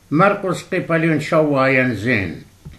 مرقس قبلين شواين زين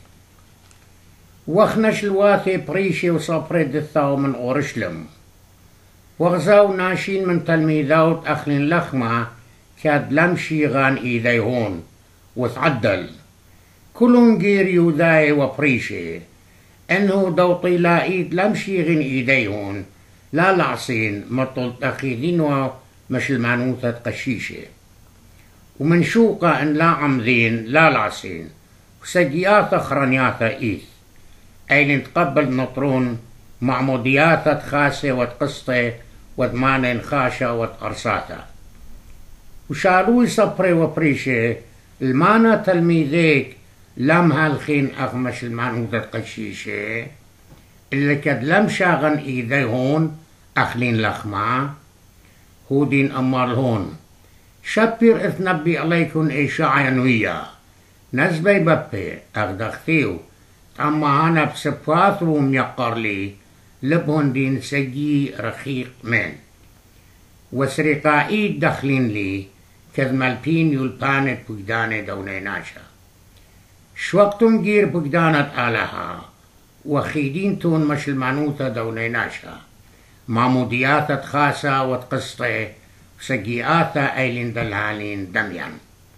وخنش الواثي بريشي وصبريد الثاو من أورشلم وغزاو ناشين من تلميذات أخلين لخمة كاد لمشي غان إيديهون وتعدل كلون غير يوداي وبريشي انه دوطي لا ايد لمشي غن ايديهون لا لعصين مطل تخيدين مش المعنوثة قشيشة ومن شوقة ان لا عمذين لا لعصين وسجياثة خرانياثة ايث اين تقبل نطرون معمودياثة خاسة وتقسطة وثمانين خاشة وتقرصاثة وشالوي صبري وبريشة المانا تلميذيك لم هالخين أغمش المعنودة قشيشة اللي كد لم شاغن إيديهون أخلين لخمة هودين أمال هون شبير اثنبي عليكم إيشاعي نويا نزبي ببي أغدختيو أما أنا بسفاث روم يقر لي لبهن دين سجي رخيق من وسرقائي دخلين لي كذمالبين يلبانت بجدانة دونيناشا شوقتون جير بجدانت آلها وخيدين تون مش المعنوثة دونيناشا معموديات خاصة وتقسطة وسجيئات ايلين دلالين دميان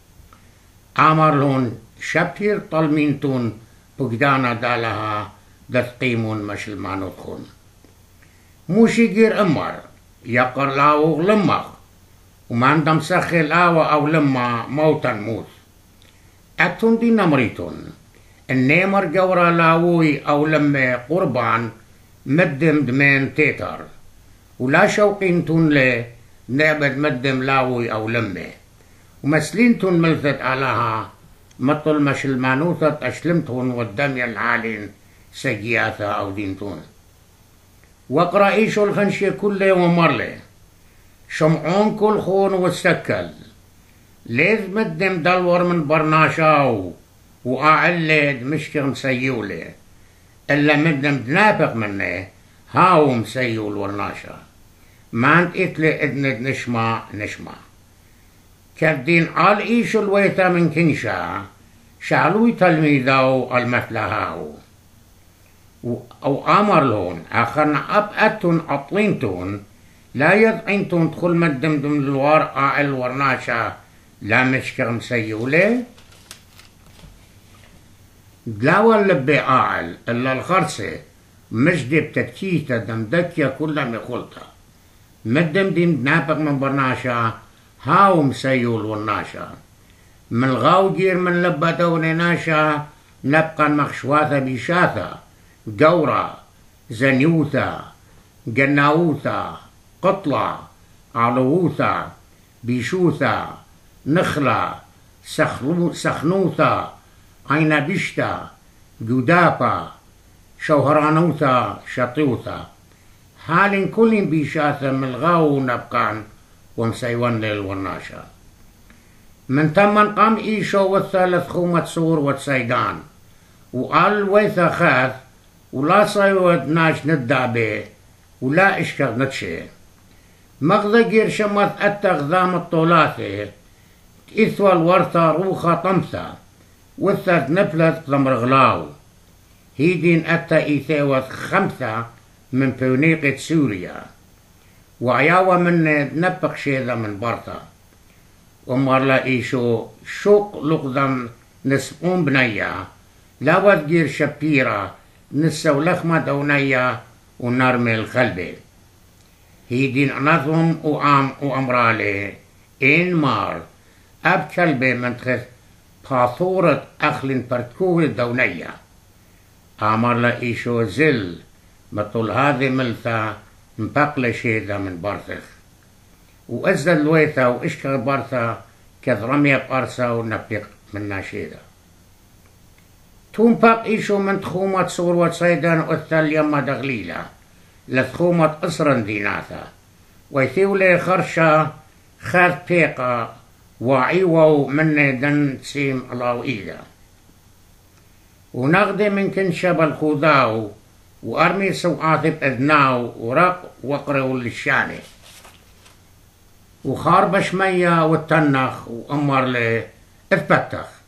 آمر لون شبير طلمين تون بجدانة دالها دثقيمون مش المعنوثون موشي جير امر يقر لاو لمخ ومن دم سخل او لما موتا موت أتون دي نمريتون النمر جورا لاوي أو لما قربان مدم دمين تيتر ولا شوقين تون لي نعبد مدم لاوي أو لما ومسلين تون ملثت علىها مطل مش المانوثة أشلمتون والدمي العالين سجياثة أو دينتون وقرأ إيشو الخنشي كله ومرلي شمعون كل خون والسكل ليذ مدم دلور من برناشاو وأعلد مشكر مسيولي إلا مدم دنابق منه هاو مسيول ورناشا ما انت اتلي ادند نشما كالدين عال ايشو الويتا من كنشا شعلوي تلميذاو المثلهاو او امر لون اخرنا اب اتون اطلينتون لا يضعنتون تدخل مدم دم الوار اعل ورناشا لا مشكر مسيولي دلاوة اللبي اعل الا الخرسة مجدي بتكيتا دمدكيا كلها مخلطة مدم دين نابق من برناشا هاو مسيول ورناشا من الغاو جير من لبتا ونناشا نبقى مخشواثة بيشاثة قورة زنيوثة جناوثة قطلة علووثة بيشوثة نخلة سخنوثة عينبشتة جدابة شوهرانوثة شطيوثة حال كل بيشاثة من الغاو نبقان ومسيوان للورناشا من تمن قام إيشو والثالث خومة صور وتسيدان وقال ويثا خاث ولا صيود ناش ندابه ولا اشكر نتشي مغضى جير شمت التغذام الطولاثي إثوى الورثة روخة طمثة وثت نفلت ضمرغلاو هيدين أتا إيثاوث خمسة من بونيقة سوريا وعياوة من نبق شيذا من برطة ومر لا إيشو شوق لقدم نسقون بنيا لا وذجير شبيرة نسو لخمة دونيا ونرمي الخلبة هيدين نظم وعام وأمرالي إن مار أب كلبة منتخذ باثورة أخلين بركوه دونيا أمر لا إيشو زل مطل هذه ملثة مبقلة شيدة من برثخ وأزد الويثة وإشكر برثة كذ رمية بأرثة ونبيق من ناشيدة توم باق إيشو من تخومة صور وصيدان أثل يما دغليلة لتخومة أسرن ديناثة ويثيولي خرشة خاذ بيقة وعيوو من دن تسيم الله إيدا ونغدي من كنشب الخوذاو وأرمي سوعاتب أذناو ورق وقرو للشاني وخاربش ميا والتنخ وأمر لي اثبتخ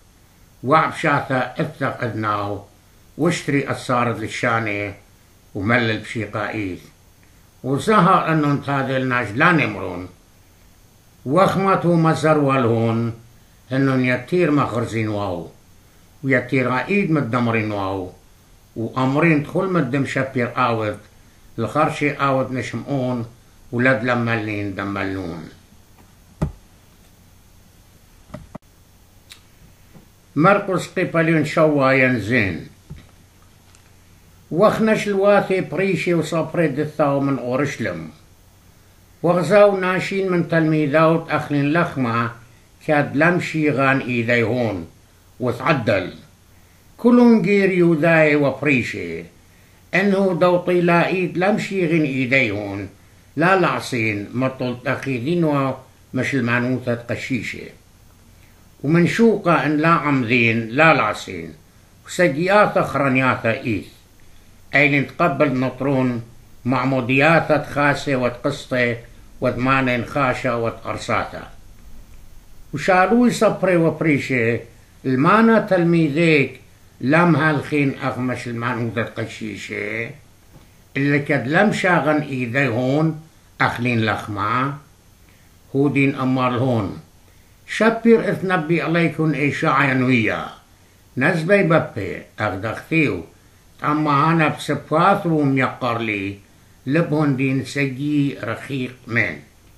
وعبشاثة اثق اذناو واشتري الصارد للشانة وملل بشيقائيث وظهر انو انتهاذ الناج لا نمرون وخمتو مزر والهون انو يتير مخرزين واو ويتير عيد مدمرين واو وامرين تخل مدم شبير آود الخرشي آود نشمعون ولد لملين دملون مرقس قبلين شوا ينزين وخنش الواثي بريشي وصبريد الثاو من أورشلم وغزاو ناشين من تلميذات أخلين لخمة كاد لمشي غان إيديهون وتعدل كلون غير يوداي وبريشي انه دوطي لا ايد لمشي غن ايديهون لا لعصين مطل تقيدين مش المعنوثة قشيشة ومن شوقة ان لا عمذين لا لعصين وسجياثة خرانياثة ايث اين تقبل نطرون معمودياثة خاسة وتقسطة وثمانين خاشة وتقرصاثة وشالوي صبري وبريشة المانا تلميذيك لم هالخين أغمش المعنودة قشيشة اللي كد لم شاغن إيديهون أخلين لخمة هودين أمر هون شبير اثنبي عليكم إيشاعا نويا نزبي ببي أغدختيو أما أنا بسبوات روم يقر لي لبهن دين سجي رخيق من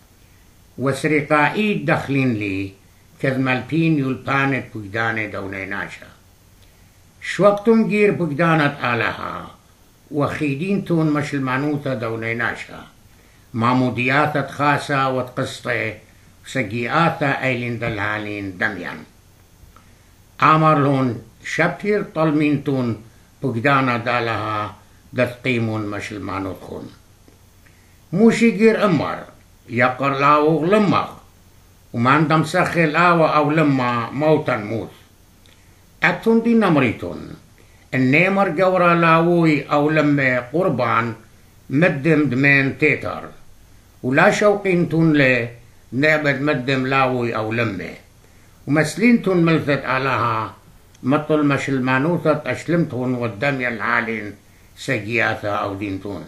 وسرقائي دخلين لي كذمالبين يلبانت بجدانة دونيناشا شوقتم جير بجدانة آلها وخيدينتون مش المعنوثة دونيناشا معموديات خاصة وتقسطة وسجيئات ايلين دلالين دميان آمر لون شبير طلمينتون بجدانة دالها دثقيمون مش المعنوثون موشي جير امر يقر لاو لمخ ومن دم سخل او لما موتا موت أتون دي نمريتون النمر جورا لاوي أو لما قربان مدم دمين تيتر ولا شوقينتون لي نعبد مدم لاوي أو لما ومسلينتون ملثت علىها مطل مش المانوثة أشلمتون والدمي العالين سجياثة أو دينتون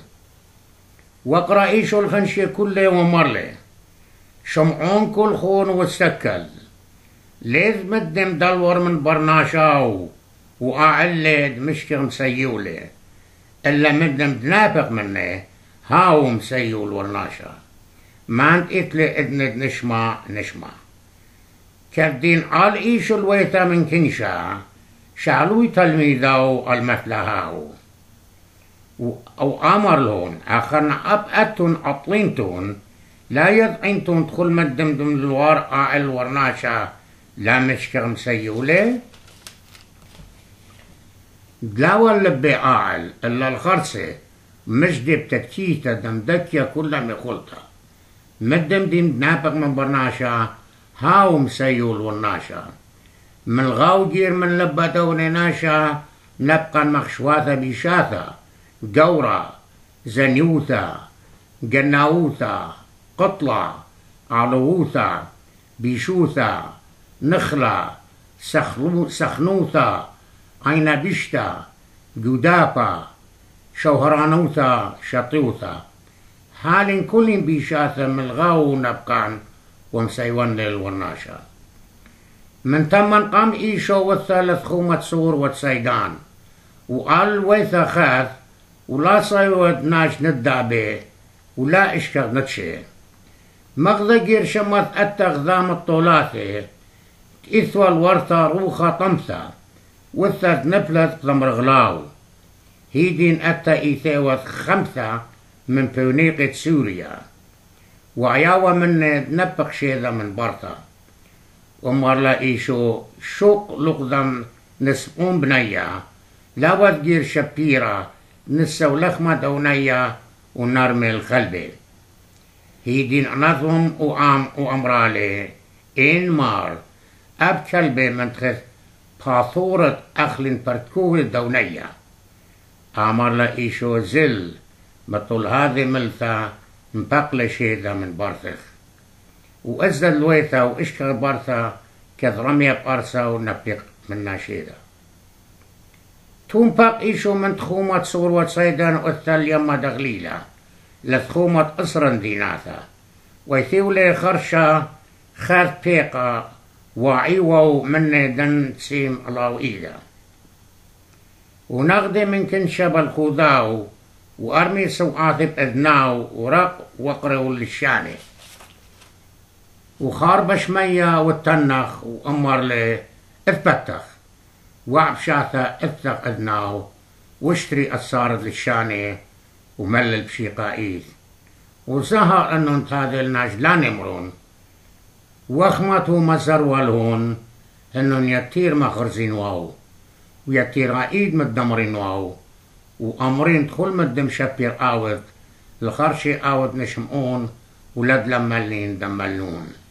وقرأ إيشو الخنشي كله ومرلي شمعون كل خون والسكل ليز مدم دلور من برناشاو وأعلد مشكر مسيولي إلا مدم دنابق منه هاو مسيول ورناشا ما انت اتلي ادند نشما كردين عال ايشو الويتا من كنشا شعلوي تلميذاو المثلهاو او امر لون اخرنا اب اتون اطلينتون لا يضعنتون تخل مدم دم الوار اعل ورناشا لا مشكر مسيولي دلاوة اللبي اعل الا الخرسة مجدي بتكتيتا دمدكيا كلها مخلطة مدم دين نابق من برناشا هاو مسيول ورناشا من الغاو جير من لبتا ونناشا نبقى مخشواثة بيشاثة قورة زنيوثة جناوثة قطلة علووثة بيشوثة نخلة سخنوثة عين بشتة جدابة شوهرانوثة شطيوثة حال كل بيشاثة من الغاو نبقان ومسيوان للورناشا من تمن قام إيشو والثالث خومة صور وتسيدان وقال ويثا خاث ولا صيود ناش ندابه ولا اشكر نتشي مغذى جير شمت التغذام الطولاثي إثوى الورثة روخة طمثة وثت نفلت ضمرغلاو هيدين أتا إيثاوث خمسة من بونيقة سوريا وعياوة من نبق شيذا من برطة ومر لا إيشو شوق لقدم نسقون بنيا لا جير شبيرة نسو لخمة دونيا ونرمي الخلبة هيدين نظم وأمرالي إن مار أب كلبة من تخذ باثورة أخلين برتكوه دونيا أمر لا إيشو زل مطل هذه ملثة مبقلة شيدة من برثخ وأزد الويثة وإشكر برثة كذ رمية بأرثة ونبيق من ناشيدة تومباق إيشو من تخومة صور وصيدان أثل يما دغليلة لتخومة أسرن ديناتا ويثيولي خرشا خاذ بيقا وعيوو من دن تسيم الله إيدا ونغدي من كنشب الخوذاو وأرمي سوعاتب أذناو ورق وقرو للشاني وخاربش ميا والتنخ وأمر لي اثبتخ وعبشاثة اثق أذناو واشتري الصارد للشاني وملل بشيقائيث وظهر أنه انتهى الناجلان يمرون وخمته مزر والهون أنه يتير مخرزين واو ويتير عيد مدمرين واو وأمرين تخل مدم شبير آود الخرشي آود نشمعون ولد لملين دملون